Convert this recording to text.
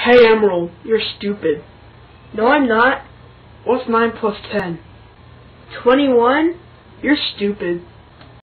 Hey Emerald, you're stupid. No, I'm not. What's 9 plus 10? 21? You're stupid.